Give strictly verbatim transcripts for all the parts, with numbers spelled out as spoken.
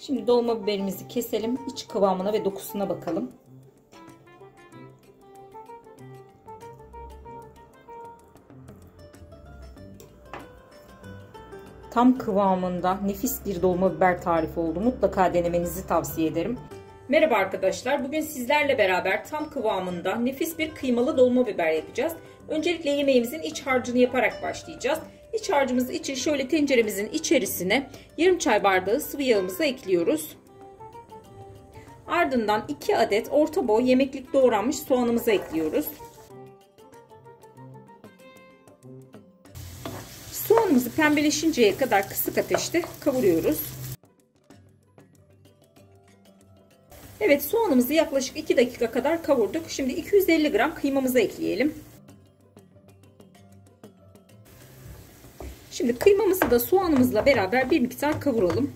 Şimdi dolma biberimizi keselim. İç kıvamına ve dokusuna bakalım. Tam kıvamında nefis bir dolma biber tarifi oldu. Mutlaka denemenizi tavsiye ederim. Merhaba arkadaşlar. Bugün sizlerle beraber tam kıvamında nefis bir kıymalı dolma biber yapacağız. Öncelikle yemeğimizin iç harcını yaparak başlayacağız. İç harcımız için şöyle tenceremizin içerisine yarım çay bardağı sıvı yağımızı ekliyoruz. Ardından iki adet orta boy yemeklik doğranmış soğanımızı ekliyoruz. Soğanımızı pembeleşinceye kadar kısık ateşte kavuruyoruz. Evet, soğanımızı yaklaşık iki dakika kadar kavurduk. Şimdi iki yüz elli gram kıymamızı ekleyelim. Şimdi kıymamızı da soğanımızla beraber bir miktar kavuralım.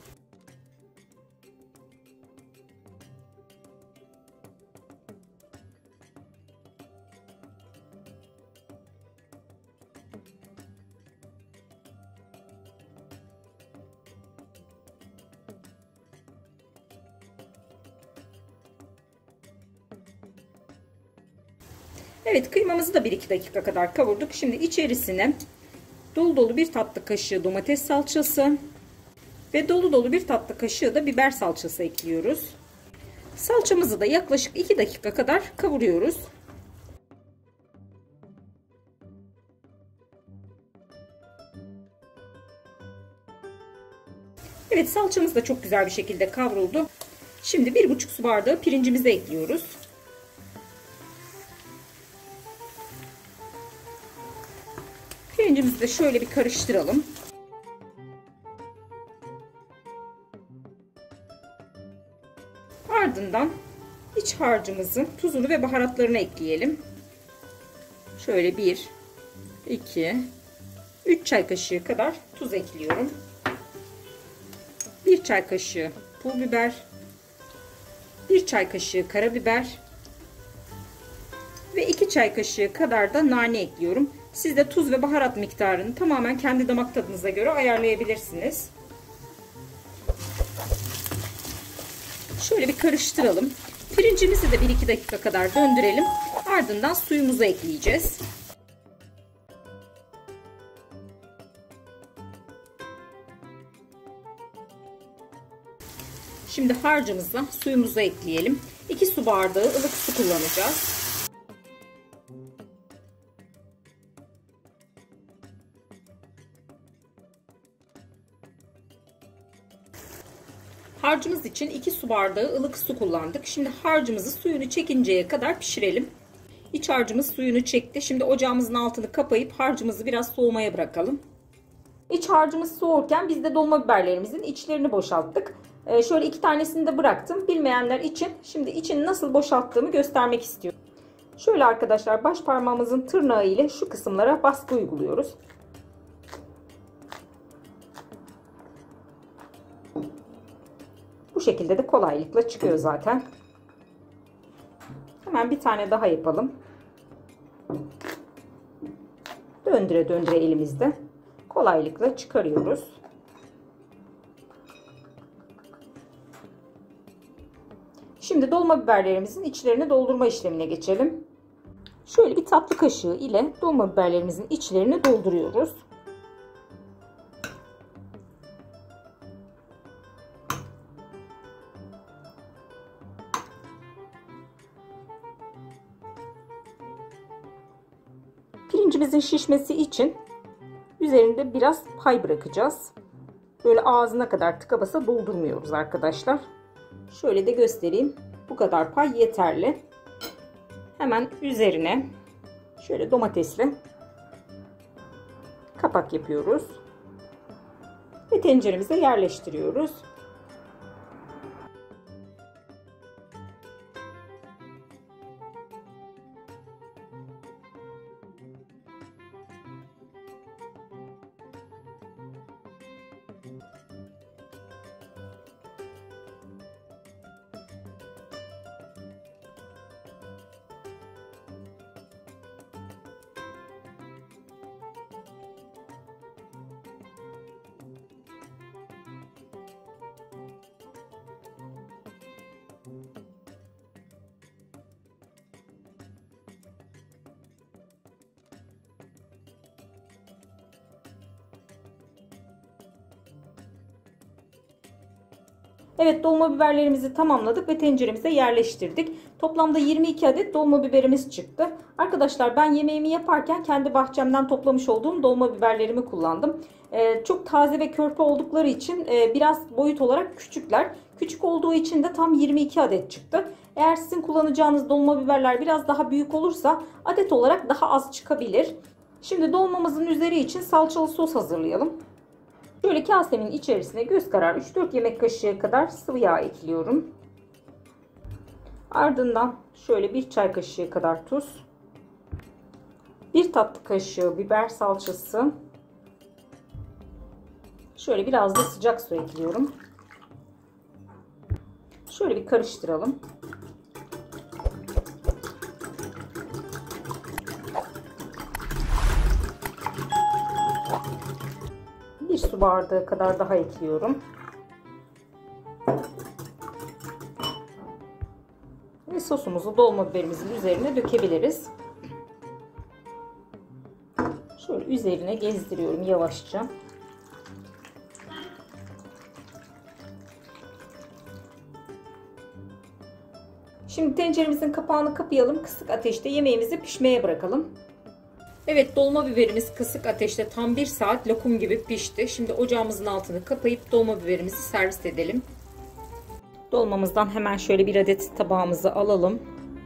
Evet, kıymamızı da bir iki dakika kadar kavurduk. Şimdi içerisine dolu dolu bir tatlı kaşığı domates salçası ve dolu dolu bir tatlı kaşığı da biber salçası ekliyoruz. Salçamızı da yaklaşık iki dakika kadar kavuruyoruz. Evet, salçamız da çok güzel bir şekilde kavruldu. Şimdi bir buçuk su bardağı pirincimizi ekliyoruz. Pirincimizi de şöyle bir karıştıralım. Ardından iç harcımızın tuzunu ve baharatlarını ekleyelim. Şöyle bir, iki, üç çay kaşığı kadar tuz ekliyorum. bir çay kaşığı pul biber, bir çay kaşığı karabiber ve iki çay kaşığı kadar da nane ekliyorum. Siz de tuz ve baharat miktarını tamamen kendi damak tadınıza göre ayarlayabilirsiniz. Şöyle bir karıştıralım. Pirincimizi de bir iki dakika kadar döndürelim. Ardından suyumuzu ekleyeceğiz. Şimdi harcımıza suyumuzu ekleyelim. iki su bardağı ılık su kullanacağız. Harcımız için iki su bardağı ılık su kullandık. Şimdi harcımızı suyunu çekinceye kadar pişirelim. İç harcımız suyunu çekti. Şimdi ocağımızın altını kapayıp harcımızı biraz soğumaya bırakalım. İç harcımız soğurken biz de dolma biberlerimizin içlerini boşalttık. Ee, şöyle iki tanesini de bıraktım. Bilmeyenler için şimdi içini nasıl boşalttığımı göstermek istiyorum. Şöyle arkadaşlar, baş parmağımızın tırnağı ile şu kısımlara baskı uyguluyoruz. Bu şekilde de kolaylıkla çıkıyor zaten. Hemen bir tane daha yapalım. Döndüre döndüre elimizde kolaylıkla çıkarıyoruz. Şimdi dolma biberlerimizin içlerini doldurma işlemine geçelim. Şöyle bir tatlı kaşığı ile dolma biberlerimizin içlerini dolduruyoruz. Pirincimizin şişmesi için üzerinde biraz pay bırakacağız. Böyle ağzına kadar tıka basa doldurmuyoruz arkadaşlar. Şöyle de göstereyim. Bu kadar pay yeterli. Hemen üzerine şöyle domatesli kapak yapıyoruz. Ve tenceremize yerleştiriyoruz. Evet, dolma biberlerimizi tamamladık ve tenceremize yerleştirdik. Toplamda yirmi iki adet dolma biberimiz çıktı. Arkadaşlar ben yemeğimi yaparken kendi bahçemden toplamış olduğum dolma biberlerimi kullandım. Ee, çok taze ve körpe oldukları için e, biraz boyut olarak küçükler. Küçük olduğu için de tam yirmi iki adet çıktı. Eğer sizin kullanacağınız dolma biberler biraz daha büyük olursa adet olarak daha az çıkabilir. Şimdi dolmamızın üzeri için salçalı sos hazırlayalım. Şöyle kasemin içerisine göz kararı üç dört yemek kaşığı kadar sıvı yağ ekliyorum. Ardından şöyle bir çay kaşığı kadar tuz, bir tatlı kaşığı biber salçası, şöyle biraz da sıcak su ekliyorum. Şöyle bir karıştıralım. Bir su bardağı kadar daha ekliyorum. Ve sosumuzu dolma biberimizin üzerine dökebiliriz. Şöyle üzerine gezdiriyorum yavaşça. Şimdi tenceremizin kapağını kapayalım. Kısık ateşte yemeğimizi pişmeye bırakalım. Evet, dolma biberimiz kısık ateşte tam bir saat lokum gibi pişti. Şimdi ocağımızın altını kapayıp dolma biberimizi servis edelim. Dolmamızdan hemen şöyle bir adet tabağımızı alalım.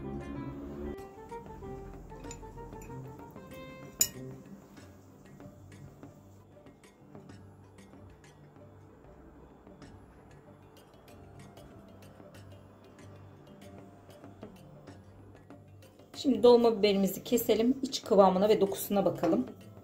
Şimdi dolma biberimizi keselim. İç kıvamına ve dokusuna bakalım.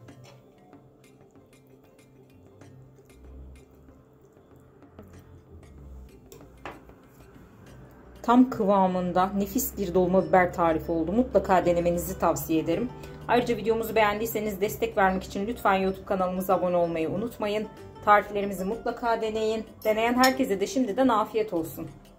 Tam kıvamında nefis bir dolma biber tarifi oldu. Mutlaka denemenizi tavsiye ederim. Ayrıca videomuzu beğendiyseniz destek vermek için lütfen YouTube kanalımıza abone olmayı unutmayın. Tariflerimizi mutlaka deneyin. Deneyen herkese de şimdiden afiyet olsun.